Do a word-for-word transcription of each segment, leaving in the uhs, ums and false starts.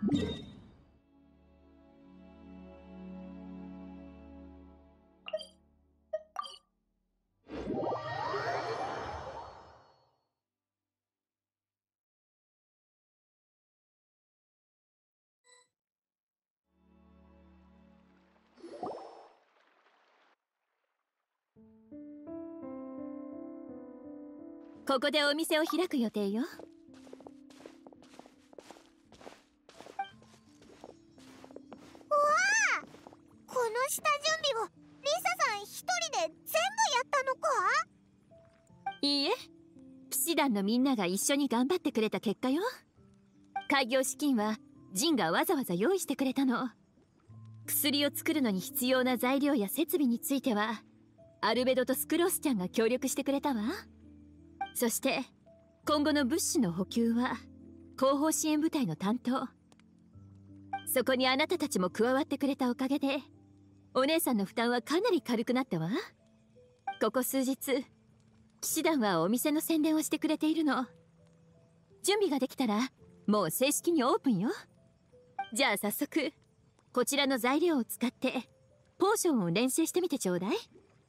ここでお店を開く予定よ。 この下準備をリサさん一人で全部やったのか？ いいえ、騎士団のみんなが一緒に頑張ってくれた結果よ。開業資金はジンがわざわざ用意してくれたの。薬を作るのに必要な材料や設備についてはアルベドとスクロースちゃんが協力してくれたわ。そして今後の物資の補給は後方支援部隊の担当。そこにあなたたちも加わってくれたおかげでお姉さんの負担はかなり軽くなったわ。ここ数日騎士団はお店の宣伝をしてくれているの。準備ができたらもう正式にオープンよ。じゃあ早速こちらの材料を使ってポーションを練習してみてちょうだい。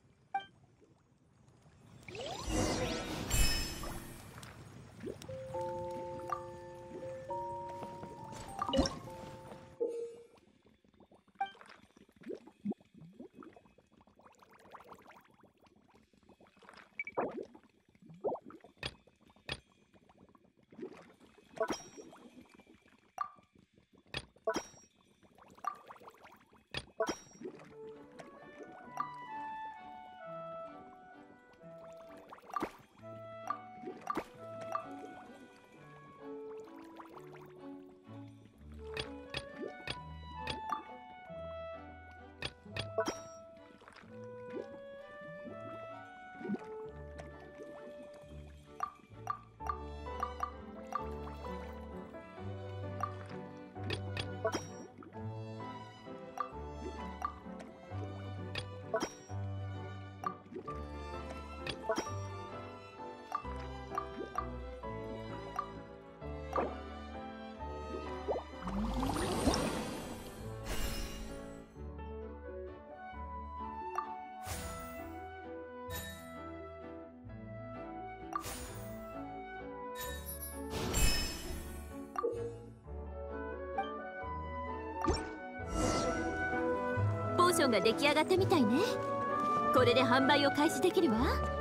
ポーションが出来上がったみたいね。これで販売を開始できるわ。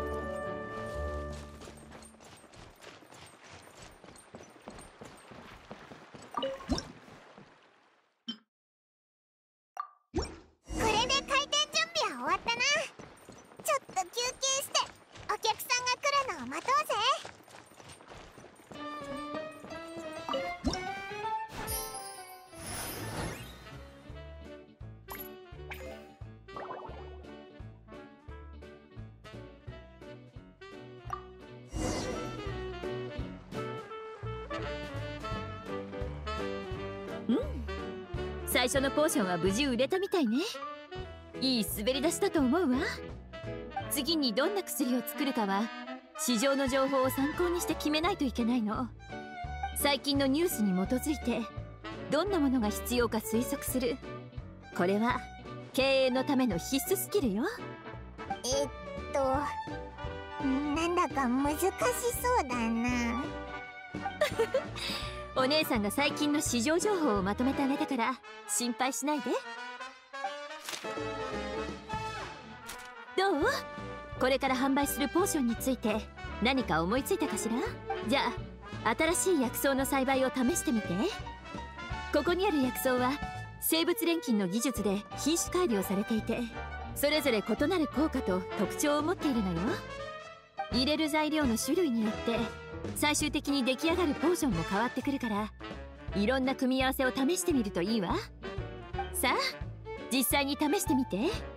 これで開店準備は終わったな。ちょっと休憩してお客さんが来るのを待とうぜ。 うん、最初のポーションは無事売れたみたいね。いい滑り出しだと思うわ。次にどんな薬を作るかは市場の情報を参考にして決めないといけないの。最近のニュースに基づいてどんなものが必要か推測する。これは経営のための必須スキルよ。 えっとなんだか難しそうだな。 お姉さんが最近の市場情報をまとめてあげたから心配しないで。どう？これから販売するポーションについて何か思いついたかしら？じゃあ新しい薬草の栽培を試してみて。ここにある薬草は生物錬金の技術で品種改良されていて、それぞれ異なる効果と特徴を持っているのよ。入れる材料の種類によって最終的に出来上がるポーションも変わってくるから、いろんな組み合わせを試してみるといいわ。さあ実際に試してみて。